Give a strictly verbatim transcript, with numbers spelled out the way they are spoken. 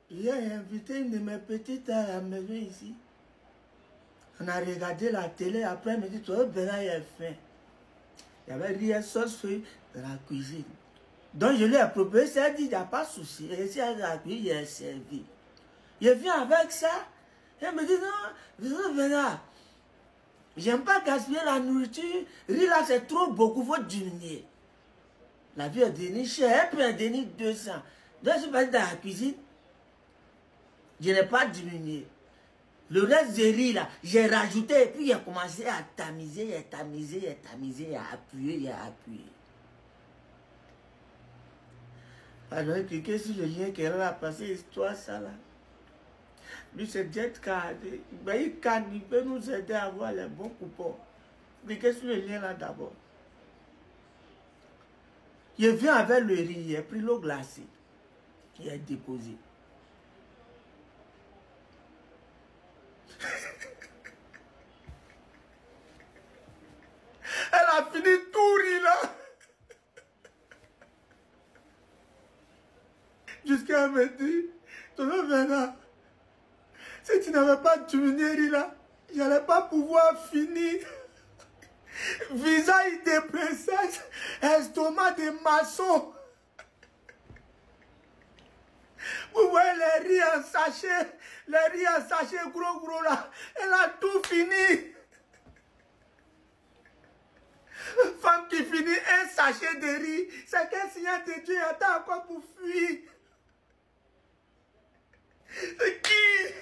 J'ai invité une de mes petites à la maison ici. On a regardé la télé, après elle me dit, toi, ben là, il a faim. Il y avait rien sauce feuille dans la cuisine. Donc je lui ai proposé, elle dit, il n'y a pas de souci. Et si elle a cuit, il a servi. Je viens avec ça. Elle me dit, non, ben là, j'aime pas gaspiller la nourriture. Riz là, c'est trop beaucoup, il faut diminuer. La vie est devenue chère, elle peut en donner deux cents. Donc je suis parti dans la cuisine. Je n'ai pas diminué. Le reste de riz là, j'ai rajouté et puis il a commencé à tamiser, il a tamisé, il a tamisé, il a appuyé, il a appuyé. Alors, cliquez sur le lien qu'elle a passé, histoire ça là. Lui, c'est Jet Card. Ben, il can, il peut nous aider à avoir les bons coupons. Cliquez sur le lien là d'abord. Il vient avec le riz, il a pris l'eau glacée. Il a déposé. Elle a fini tout riz là. Jusqu'à elle me dit, tonton Bernard, si tu n'avais pas diminué riz là, je n'allais pas pouvoir finir. Visage de princesse, estomac de maçon. Vous voyez les riz en sachet, les riz en sachet gros gros là, elle a tout fini. Femme qui finit un sachet de riz, c'est qu'un signal de Dieu attend encore pour fuir. C'est qui?